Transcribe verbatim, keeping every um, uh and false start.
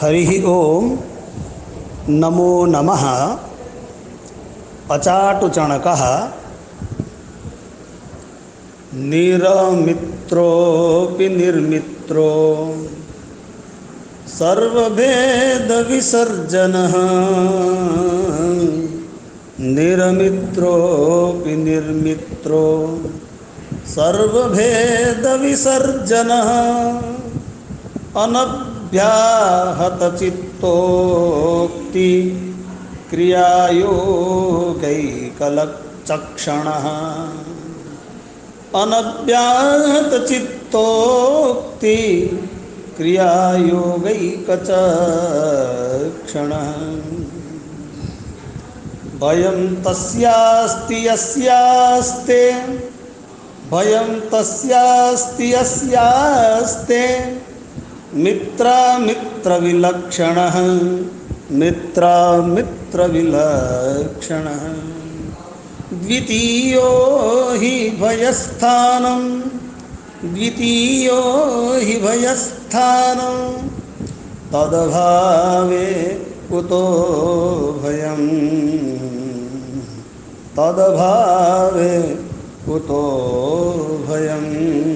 हरि ओम नमो नमः। अचाटुचणकः निरमित्रोऽपि निर्मित्रो सर्वभेदविसर्जनः निरमित्रोऽपि निर्मित्रो सर्वभेदविसर्जनः अनभ्याहतचित्तोक्ति क्रियायोगैकलक्षणः अनभ्याहतचित्तोक्ति क्रियायोगैकचक्षणः भयं तस्यास्ति यस्यास्ते भयं तस्यास्ति यस्यास्ते मित्रामित्रविलक्षणः मित्रामित्रविलक्षणः द्वितीयो हि भयस्थानं द्वितीयो हि भयस्थानं तदभावे कुतो भयं तदभावे कुतो भयम्।